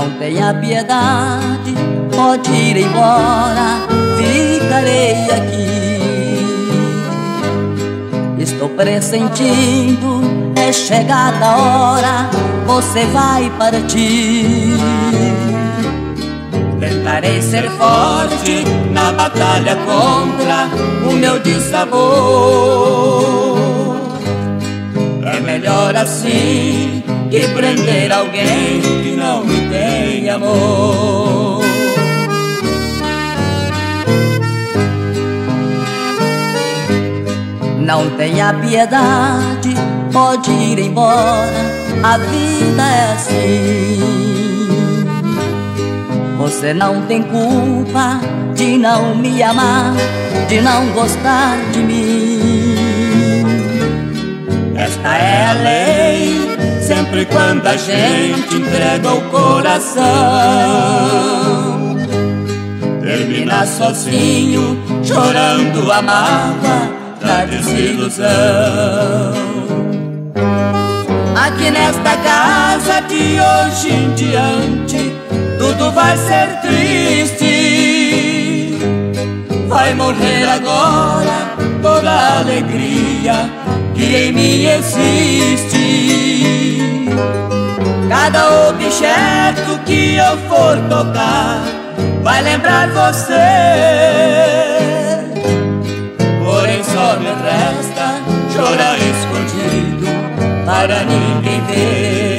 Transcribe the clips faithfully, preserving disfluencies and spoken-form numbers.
Não tenha piedade, pode ir embora, ficarei aqui. Estou pressentindo, é chegada a hora, você vai partir. Tentarei ser forte na batalha contra o meu dissabor. É melhor assim que prender alguém que não me tem amor. Não tenha piedade, pode ir embora, a vida é assim. Você não tem culpa de não me amar, de não gostar de mim. Esta é a lei, sempre quando a gente entrega o coração. Termina sozinho, chorando a mágoa da desilusão. Aqui nesta casa de hoje em diante tudo vai ser triste. Vai morrer agora toda a alegria que em mim existe. Cada objeto que eu for tocar vai lembrar você. Porém só me resta chorar escondido para ninguém ver.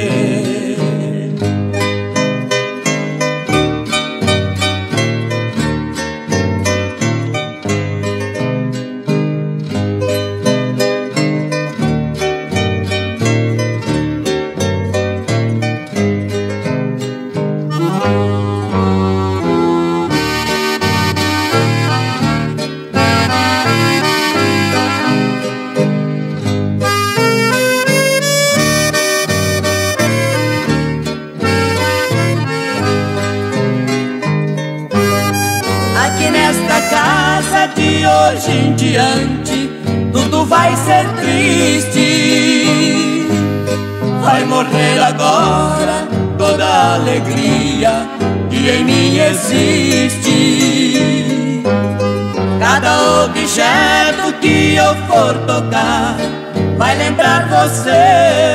Aqui nesta casa de hoje em diante tudo vai ser triste. Vai morrer agora toda a alegria que em mim existe. Cada objeto que eu for tocar vai lembrar você.